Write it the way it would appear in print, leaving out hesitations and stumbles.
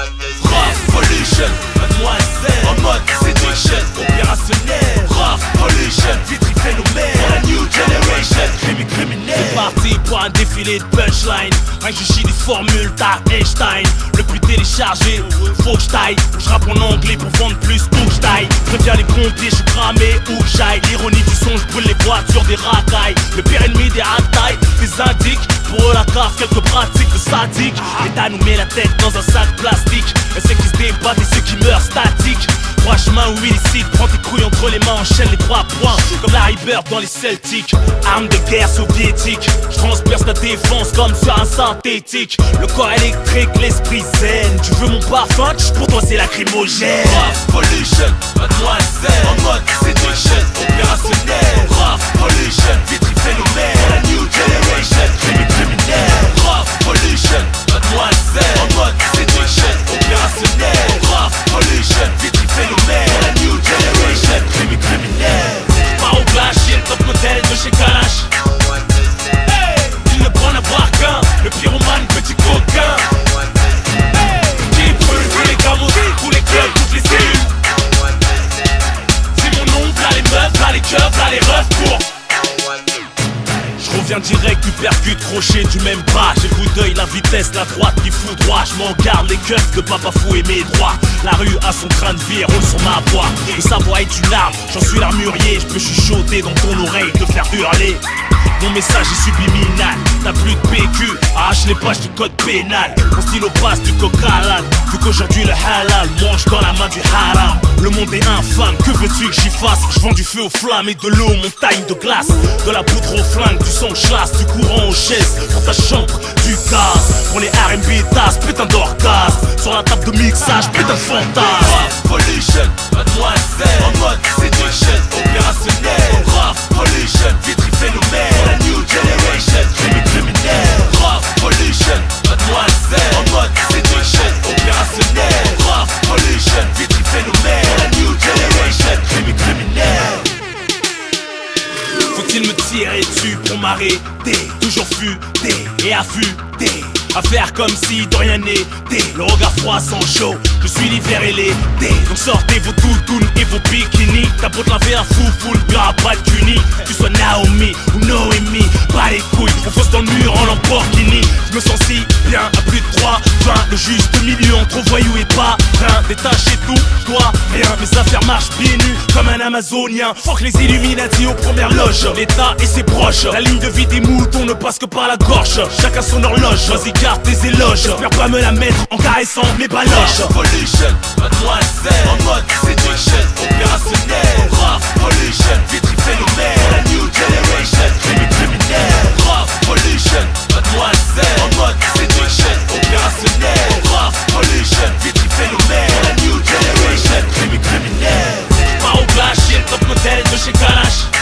Revolution, mademoiselle, en mode séduction, opérationnel. Revolution, vitri phénomène, pour la new generation, criminel. C'est parti pour un défilé de punchline. Rien que je chie des formules, t'as Einstein. Le plus téléchargé, faut que j'taille. Je rappe en anglais pour vendre plus où que j'taille. Préviens les pompiers, je suis cramé où que j'aille. L'ironie du son, je brûle les voitures des racailles. Le pire ennemi des high-tailles, des indiques. Pour eux la cave, quelques pratiques de sadique. L'État nous met la tête dans un sac plastique. Et ceux qui se débattent et ceux qui meurent statiques. Trois chemins ou illicite, prends tes couilles entre les mains, enchaîne les 3 points. Comme Larry Bird dans les Celtics. Arme de guerre soviétique. Je transperce ta défense comme sur un synthétique. Le corps électrique, l'esprit zen. Tu veux mon parfum, pour toi c'est lacrymogène. Revolution, mademoiselle, en mode séduction, opérationnel. Revolution, vitri phénomène, pour la new generation, criminel. Revolution, mademoiselle, en mode séduction, opérationnel. Revolution, vitri phénomène, pour la new generation, criminel. Pars au glacier, le top modèle de chez Kalash. Hey, il ne prend à boire qu'un, le pyromane, petit coquin. Hey, qui brûle tous les gamos, tous les clubs, toutes les cellules. C'est mon oncle, là les meufs, là les keufs, là les refs pour. Je reviens direct du percute, crochet du même bras. J'ai le coup d'œil, la vitesse, la droite qui fout droit. Je m'en garde les keufs de papa fou et mes droits. La rue a son train de vie, roule sur ma voix. Et sa voix est une arme, j'en suis l'armurier. Je peux chuchoter dans ton oreille, te faire hurler. Mon message est subliminal, t'as plus de PQ, arrache les pages du code pénal. Mon stylo passe du coq halal, vu qu'aujourd'hui le halal mange dans la main du haram. Le monde est infâme, que veux-tu que j'y fasse? Je vends du feu aux flammes et de l'eau aux montagnes de glace. De la poudre au flingue, du sang chasse, du courant aux chaises. Pour ta chambre, du gaz, pour les R&B tasses, putain d'orgasme. Sur la table de mixage, putain de fantasme. Revolution, mademoiselle, en mode séduction, opérationnel. Revolution, vitri phénomène, pour la new generation, criminel. Revolution, mademoiselle, en mode séduction, opérationnel. Revolution, vitri phénomène, pour la new generation, criminel. Faut-il me tirer dessus pour m'arrêter? Toujours futé et affûté. À faire comme si de rien n'était. Le regard froid sans chaud. Je suis l'hiver et l'été. Donc sortez vos toutounes et vos bikinis. T'as beau te laver un fou, full gras, pas de cunis. Tu sois Naomi ou Noémie, pas les couilles, on fonce dans le mur en Lamborghini. Je me sens si bien à plus de 3, 20. Le juste milieu entre voyou et pas rien. Détaché tout, je dois rien. Mes affaires marchent pieds nus comme un amazonien. Fuck les Illuminati aux premières loges. L'État et ses proches. La ligne de vie des moutons ne passe que par la gorge. Chacun son horloge, vas-y garde tes éloges. J'espère pas me la mettre en caressant mes baloches. Revolution, mademoiselle, en mode séduction, opérationnel. Revolution, vitri phénomène, pour la new generation, criminel. Revolution, mademoiselle, en mode séduction, opérationnel. Revolution, vitri phénomène, pour la new generation, criminel. Pars au glacier, le top modèle de chez Kalash.